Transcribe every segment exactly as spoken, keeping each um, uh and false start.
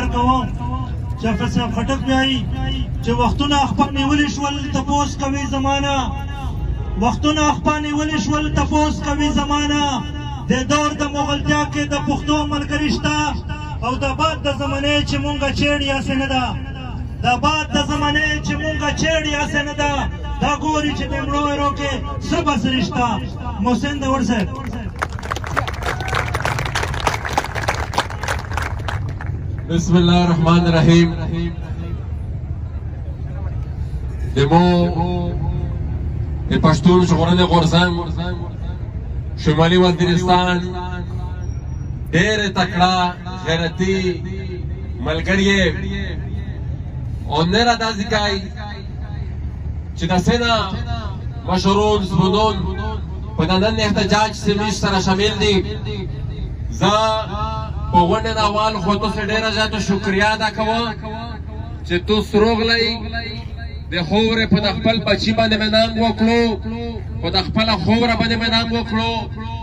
کوم چې حافظ صاحب خټک وایي چې وختونه خپل نیولي شول تپوس کوي زمانه وختونه خپل نیولي شول تپوس کوي زمانه د دور د مغلتیا کې د پښتو ملګري شته او د باد د زمانې چې مونږه چیړ یاسې نه ده د باد د زمانې چې مونږه چیړ یاسې نه ده دا ګوري چې د مړو ویرو کې څه بصري شته. محسن داور صاحب. بسم الله الرحمن الرحیم. دمو د پښتون ژغورنې غورځنګ شمالي وزیرستان ډېر تکړه غیرتي ملګری او نه را داسې کوي چې داسې نه مشرون زبونون په نن احتجاج سمیش سره شامل دي. زه په غونډې د اول خو تاسو ډېره زیاته شکریا ادا کوم چې تاسو راغلئ د خاورې په د خپل بچي باندې مې ننګ وکړو په د خپله خاوره باندې مې ننګ وکړو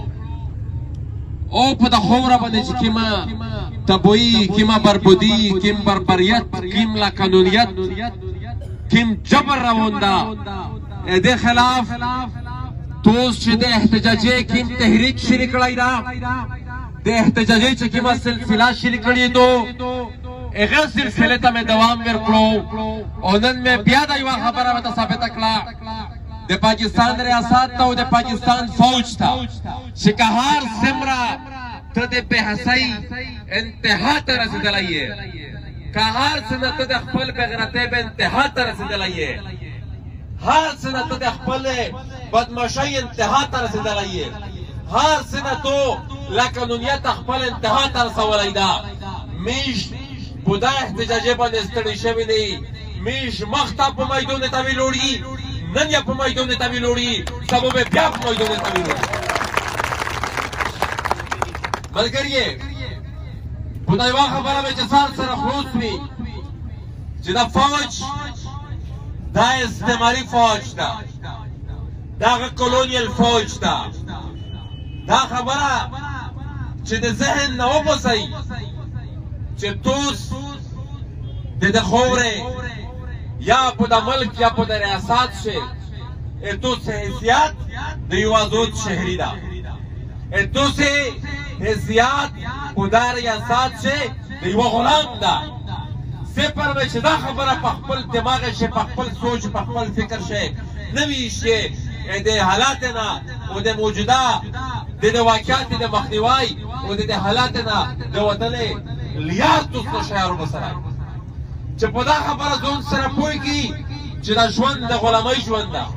او په د خاوره باندې چې کومه تباهي کومه بربادي کوم بربریت کوم لاقانونیت کوم جبر روان ده د دې خلاف تاسو چې د احتجاجي کوم تحریک شروع کړی ده د احتجاجي چې کومه سلسله شروع کړې ده هغه سلسله ته مې دوام ورکړو او نن مې بیا دا یوه خبره ورته ثابته کړه د پاکستان ریاست ته او د پاکستان فوج ته چې که هر څومره ته د بېحسۍ انتها ته رسېدلی یې که هر څه نه ته د خپل بېغیرتۍ به انتها ته رسېدلی یې هر څه نه ته د خپلې بدماشۍ انتها ته رسېدلی یې هر څه نه تو لاقانونیت خپل انتها ته رسولی ده میش په دا احتجاجي باندې ستړي شوي دي میش مخ ته په میدان ته ویلوړي نن یې په میدان ته ویلوړي سبا به بیا په میدان ته ویلوړي. ملګریې په دا یوه خبره به چې سر سره خلاص وي چې دا فوج دا استعماري فوج ده دا هغه کولونیل فوج ده دا خبره چې د ذهن نه وباسئ چې توس د د خاورې یا په د ملک یا په د ریاست شي توس حیثیت د یو آزاد شهري ده توس حیثیت په د ریاست شي د یو غلام ده صفر به چې دا خبره په خپل دماغ شي په خپل سوچ په خپل فکر شي نه وي شي د حالات نه او د موجوده د د واقعیت د مخنیوي او د حالات نه د وتلې لیار توسو شعرو بسره چې په دا خبره ځون سره پوهېږي چې دا ژوند د غلامۍ ژوند ده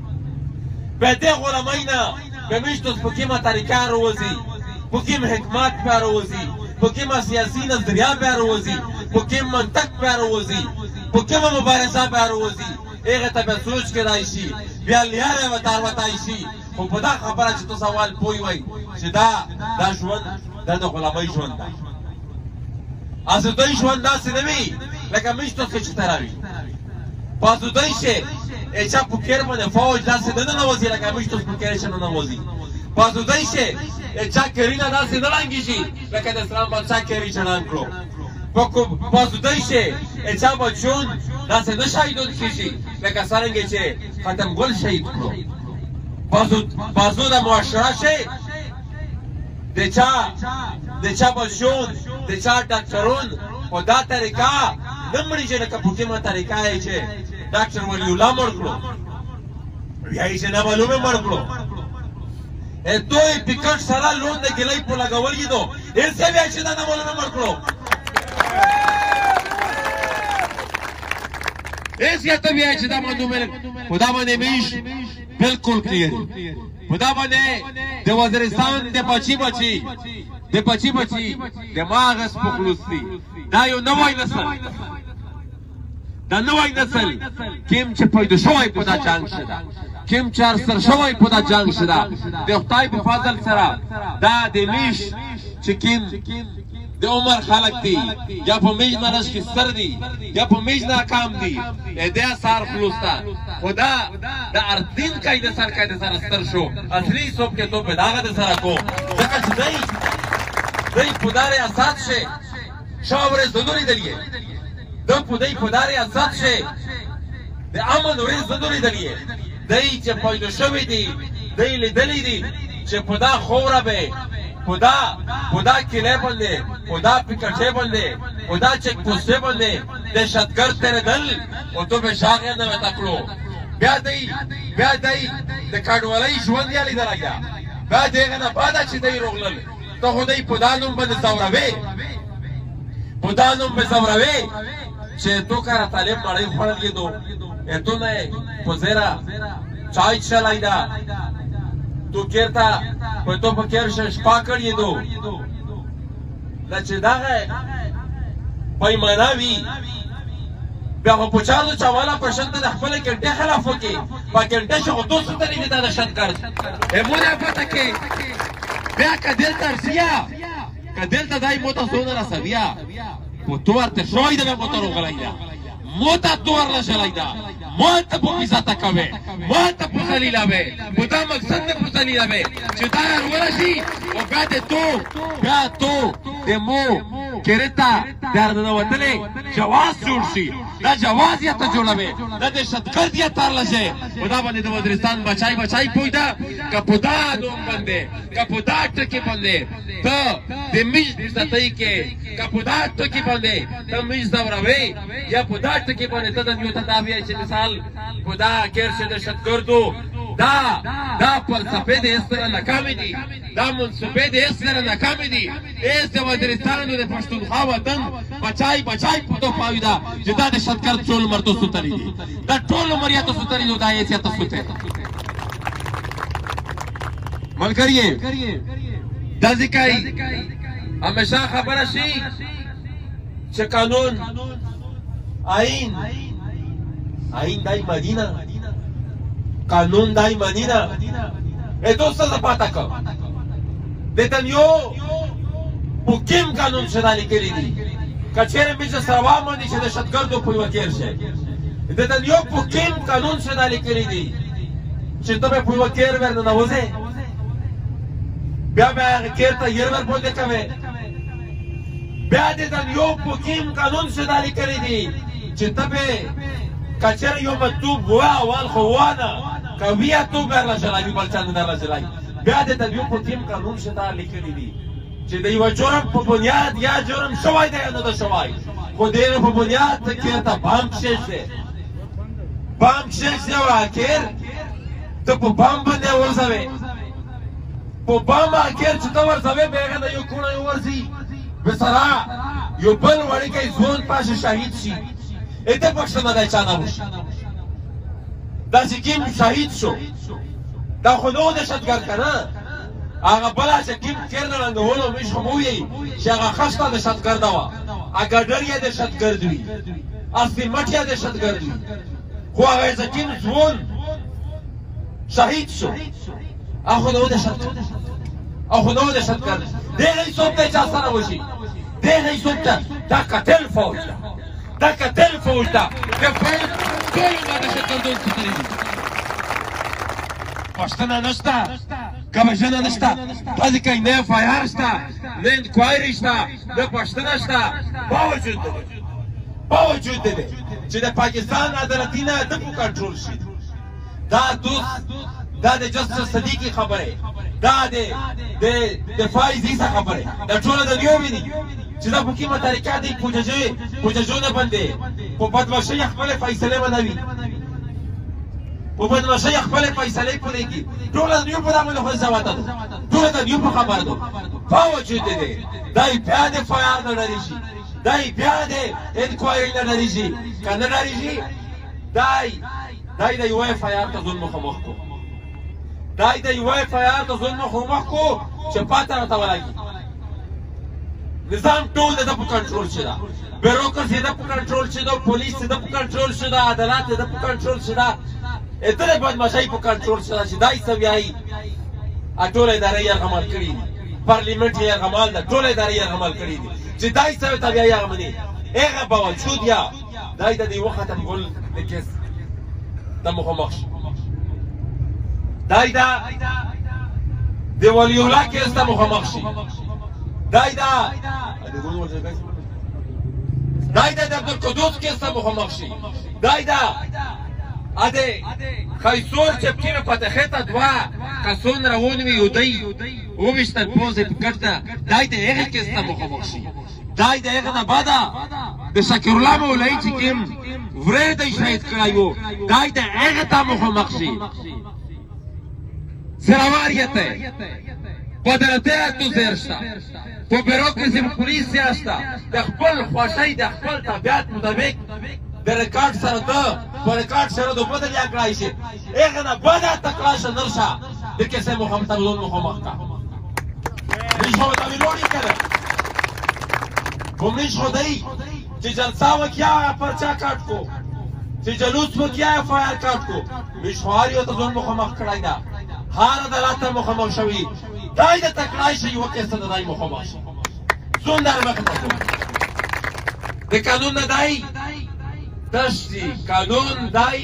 به دې غلامۍ نه به موږ توس په کومه طریقه راوځي په کوم حکمت بیا راوځي په کومه سیاسي نظریه بیا راوځي په کوم منطق بیا راوځي په کومه مبارزه بیا راوځي هغه ته به سوچ کېدای شي بیا لیاره ورته وتای شي خو په دا خبره چې تاسو اول پوه وئ چې دا دا ژوند دا د غلامۍ ژوند ده آزادۍ ژوند داسې نه وي لکه موږ تاسو چې ته راوي په آزادۍ شي چا په کیر باندې فوج داسې نه ننوځي لکه موږ تاسو په کیر شي نه ننوځي په آزادۍ شي چا کیرینه داسې نه رنګېږي لکه د اسلام بادشاه کیري چړان کړو په آزادۍ شي چا به ژوند داسې نه شهیدون کېږي لکه څرنګه چې ختم ګل شهید کړو په آزاده معاشره شي د چا د چا به ژوند د چا ډاکټرون په دا طریقه نه مړېږي لکه په کومه طریقه یې چې ډاکټر ولی الله مړ کړو بیا یې چې نامعلومه مړ کړو دوی پکټ سره لون د ګلۍ په لګولي دو ایسه بیا چې دا نامعلومه مړ کړو ایس یا ته بیا چې دا معلومه په دا باندې میش بالکل کلیر په دا باندې د وزیرستان د بچي بچي د بچي بچي دماغ په خلوص دي دا یو نوی نسل دا نوی نسل کیم چې پیدا شوی په دا جنګ شده کیم چې ارسل شوی په دا جنګ شده د خدای په فضل سره دا د میش چې کیم د عمر خلق دي یا په میج مرش کې ستر دي یا په میج ناکام دي د اثار خلوص ده خدا د اردین کای د سر کای د سر ستر شو اصلي صوب کې تو په داغه د سره کو ځکه چې دی دی په دار اساس شي شاه ورځ د نورې دلیه د پدای په دارې اساس شي د امن ورځ د نورې دلیه دای چې پیدا شوی دی دای لیدلی دی چې په دا خوره به په دا په دا کلی باندې په دا پکټې باندې په دا چک پوسټې باندې دهشتګرد تېرېدل او تو به شاغې نه وته کړو بیا دی بیا دی د کډوالۍ ژوند یې لیدلی ده بیا د هغه نه بعده چې دی روغلل ته خو دی په دا نوم باندې ځوروې په دا نوم به ځوروې چې تو کاره طالب مړۍ خوړلې دو تو نه په زیره چای چلای ده تو کېرته په تو په کېر شپه کړې دو دا چې دغه پیمانه وي بیا خو په چارو چواله په شان د خپلې ګنټې خلاف وکړي په ګنټه چې خو دوست ته نه دا دهشتګرد مونه پته کې بیا که دلته رسیا که دلته دای موته څونه رسویا په تو ورته شوی ده موته روغلی ده موته تو ورله شلی ده ما ته په عزته کوې ما ته په ذلیلوې په دا مقصد نه په ذلیلوې چې دا ورشي او بیا د تو بیا تو د مو کېرې ته در ننوتلی جواز جوړ شي دا جواز یې ته جوړوې دا دهشتګرد یې تارله شي په دا باندې د وزیرستان بچای بچای پوه ده که په دا نوم باندې که په دا ټکي باندې ته د میژ عزتۍ کې که په دا ټکي باندې ته میژ ځوروې یا په دا ټکي باندې ته د یو ته دا وایې چې مثال په دا کېر چې دهشتګردو دا دا فلسفې د هېڅ سره ناکامې دي دا منصوبې د هېڅ سره ناکامې دي هېڅ د وزیرستان د پښتونخوا وطن بچای بچای په تو پاوي ده چې دا دهشتګرد ټول عمر تو سوتلی دي دا ټول عمر یې تو سوتلی دي دا یې ته سوته ملګریې دا ځکه همیشه خبره شي چې قانون آئین آئین دای مدینه قانون دای مدینه ای دوستا زپاتا کم دیتن یو پوکیم قانون شده لیکلی دی کچیر میشه سروان مانی چې دهشتګردو په یوه تېر شي دیتن یو پوکیم قانون شده لیکلی دی چې ته به په یوه تېر ور ننوځې بیا به هغه تېر ته ير ور باندې کوې بیا دیتن یو پوکیم قانون شده لیکلی دی چې ته به کچر یو مکتوب وا اول خو وانه که بیا تو برله شلایي بل چا نه درله شلایي بیا د تدوین په ټیم قانون شته لیکلی دي چې د یوه جرم په بنیاد یا جرم شوی دی یا نه ده شوی خو د هغې په بنیاد ته کېرته بام کښېږ دی بام کښېږ دی او اخر ته په بام باندې ورځوې په بام اخر چې ته ورځوې بیا هغه د یو کوڼی ورځي بسره یو بل وړوکی ځوان پاشه شهید شي ته پښتنه دی چا نه وشي داسې کیم شهید شو دا خو نه و دهشتګرد که نه هغه بله چې کیم کېر نه رنګولو موږ خو مو ویئ چې هغه خښته دهشتګرده وه اګډر یې دهشتګرد وي اسیمټ یې دهشتګرد وي خو هغه چې کیم ځوان شهید شو هغه خو نه و دهشتګرد هغه خو نه و دهشتګرد د هغې څوک دی چا سره وشي د هغې څوک ته دا قتل فوج ده دا قتل فوج ده د فوج ټول ما دهشتګردون سترې دي پښتنه نشته کمشنه نشته داسې کوي نه اف آی آر شته نه انکوایري شته نه پښتنه شته باوجود دی باوجود دی چې د پاکستان عدالتي نه ده په کنټرول شي دا دوست دا د جسټس صدیقي خبره دا د دفاع عزیزه خبره دا ټوله د یو ویني چې دا په کومه طریقه دی پوججو نه باندې په بدماشۍ خپلې فیصلې منوي په بدماشۍ خپلې فیصلې پرېږدي ټوله د یو په دا باندې خو ځواته ده ټوله د یو په خبره ده باوجود دی دا بیا د اف آی آر نه ډارېږي دا بیا د انکوایري نه ډارېږي که نه ډارېږي دی دی د یوه اف آی آر ته ځون مخامخ کړو دی د یوه اف آی آر ته ځون مخامخ کړو چې پاته راته ولګي نظام ټول د ده په کنټرول شي ده بیروکراسي د په کنټرول شي ده پولیس د په کنټرول شي ده عدالت د په کنټرول شي ده اتلې بدماشۍ په کنټرول شي ده چې دا یې څه وایي ټوله ادارې یرغمال کړي دي پارلیمنټ یې یرغمال ده ټوله ادارې یرغمال کړي دي چې دا یې څه ورته وایي هغه مني هغه باوجود یا دا یې د دې یوه ختم کول د کیس ته مخامخ شي دا یې د ولي الله کیس ته مخامخ شي دا یې دا دای دا د عبدالقدوس کیسه مخامخ شي دای دا اده خیسور چپکی به فتحه تا دوا کسون روون وی یودی اوویشتن پوزه پکرده دای دا اغی کیسه مخامخ شي دای دا اغی دا بادا د شکرالله مولایی چې کم ورده شهید کړی وو دای دا اغی تا مخامخ شي زراواریت ہے قدرت تو زیرشتا په بیروکراسي په پولیس یاشتا د خپل خوښۍ د خپل طبیعت مطابق د ریکارډ سره ته په ریکارډ سره د بدل یا کړای شي هغه نه بده تکراشه نرشه د کیسه محمد تبلون مخامخ کا مش هو دا ویلوړي کړه کوم نش خدای چې جلسه وکیا پرچا کاټ کو چې جلوس وکیا فایر کاټ کو مش خواري او تبلون مخامخ کړای دا هر عدالت مخامخ شوی دای د تکړای شي یو کیسه د دای مخامخ شي زون در وخت د قانون نه دای دشتي قانون دای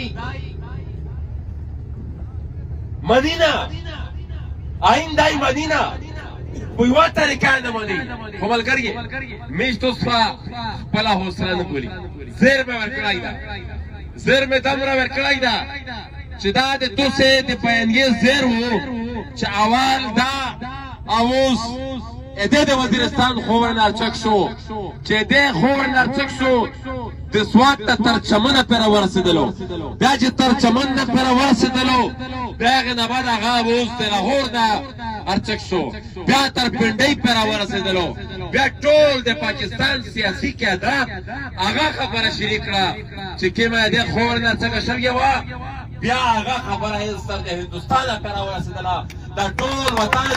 مدینه آئین دای مدینه په یو طریقه نه مانی خو ملګری میش توسفا خپل حوصله نه کولی زیر به ورکړای دا زیر مې دمره ورکړای دا چې دا د توسه د بیانګي زیر وو چې اول دا اوس اده د وزیرستان خورنر چک شو چې د خورنر چک شو د سوات ته تر چمنه پر ورسېدلو بیا چې تر چمنه پر ورسېدلو بیا نه بعد هغه اوس د لاهور نه ارچک شو بیا تر پنډۍ پر ورسېدلو بیا ټول د پاکستان سیاسي قیادت هغه خبره شریک کړه چې کیمه د خورنر څنګه شوی و بیا هغه خبره یې ستر د هندوستان پر ورسېدله دا ټول وطن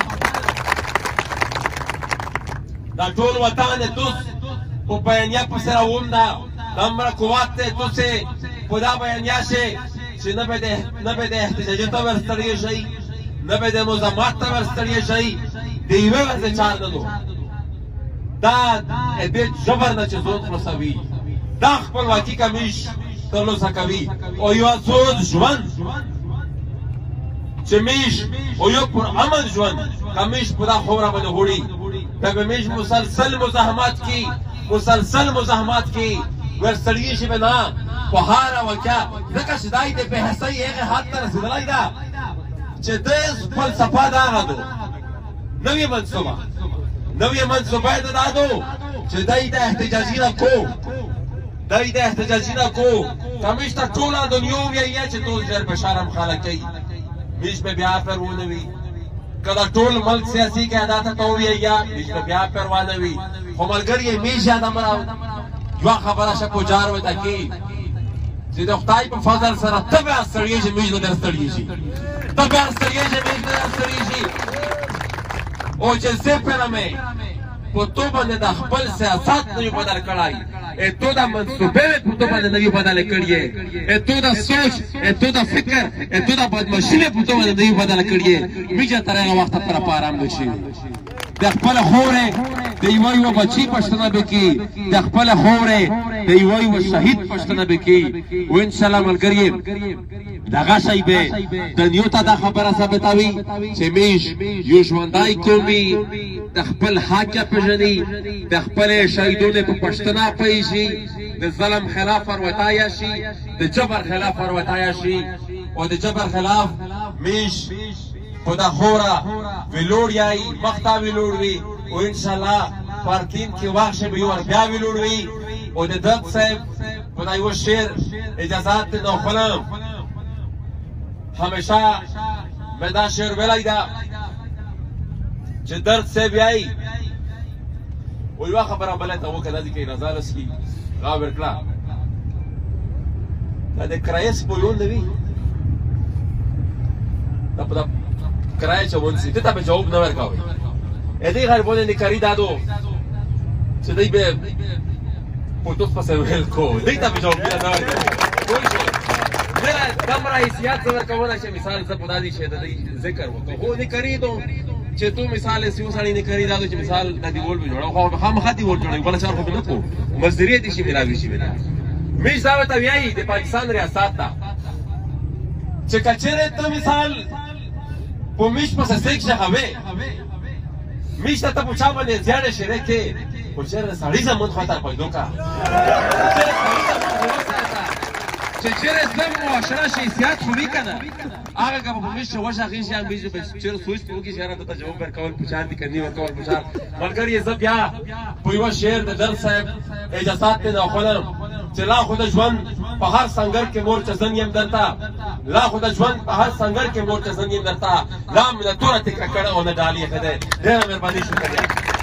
دا ټول وطن دوس په بیانیه پسې راوونده دمره قوت دی دوسې په دا بیانیه شي چې نه به د نه به د احتجاجي ته ورستړی شي نه به د مزاحمت ته ورستړی شي د یوې ورځې چار نه دو دا د جبر نه چې ځون خلاصوي دا خپلواکي کمیش ترلاسه کوي او یو څوز ژوند چې میش او یو پر امن ژوند کمیش په دا خوره باندې وړي دا به میش مسلسل مزاحمت کی مسلسل مزاحمت کی ورسړی شي بنا په هار وکا ځکه چې دای د بحثي هغه حد ته رسیدلای دا چې د فلسفه دا غدو نوې منصوبه نوې منصوبه دا دادو چې دای د احتجاجي را کو دای د احتجاجي را کو کمیش ته ټوله دنیا ویایي چې ټول ډېر بشارم خلک کوي میش به بیا پرونه وي کله ټول ملک سیاسي قیادت ته ویایي میش به بیا پروانه وي خو ملګری میش یاد مراو یو خبره شه پوجار وته کی چې د خدای په فضل سره تبع سړی چې میش نه درستړی شي تبع سړی چې میش نه درستړی شي او چې زه پرمه په تو باندې د خپل سیاست نه بدل کړای ا تو دا منصوبه په تو باندې نه بدل کړی ا تو دا سوچ ا تو دا فکر ا تو دا بدمعشی په تو باندې نه بدل کړی میجه تر هغه وخت پر پارام نشي د خپل خوره د یو یو بچی پښتنه بکی د خپل خوره د یو یو شهید پښتنه بکی او ان شاء الله ملګری دغه شی به د نیو ته د خبره ثابتوي چې میش یو ژوندای کومي د خپل حق پېژني د خپل شهیدونو په پښتنه پېژي د ظلم خلاف وروتایا شي د جبر خلاف وروتایا شي او د جبر خلاف میش خدا خورا ویلوړ یای مختا ویلوړ وی او ان شاء الله پارکین کې واښه به یو بیا ویلوړ وی او د دغ صاحب خدای یو شعر اجازه ته نو خلم همیشه مې دا شعر ویلای دا چې درد صاحب یای او یو خبره بل ته وکړه د کې رضا لسکی غابر کلا دا د کرایس په لون دی دا په کرایه چون سي ته به جواب نه ورکاوي ا دې غیر بونه نکاري دادو چې دای به پوتوس پسې ویل کو دې ته به جواب نه ورکاوي نه دمر حیثیت ورکوونه چې مثال څه پدا دي شه د ذکر وکړو خو نکاري دو چې تو مثال سیو سړی نکاري دادو چې مثال د دې ول به جوړو خو هم خدي ول جوړو بل چار خو نه کو مزدوري دي شي ملاوي شي ویل مې ځاوه ته ویایي د پاکستان ریاست ته چې کچره ته مثال په میش پسې سیک شهوه میش ته په چا باندې زیاده شره کې خو چېرې سړي زمون خوا ته پیدا کړه چې چېرې اسلام معاشره شیسیات خو وي که نه هغه که به په مشت وش هغې شیان وي چې چېرې سوچ پې وکړي چې یاره دته جواب ورکول پوچان دي که نه ورکول پوچان ملګري زه بیا په یوه شعر د در صاحب اجازات مې ناخولم چې لا خو د ژوند په هر سنګر کې مور چزن یم درته لا خو د ژوند په هر سنګر کې مور چزن یم درته لا مې نه توره تکړه کړه او نه ډالۍ ښه دی ډېره مهرباني شکر دی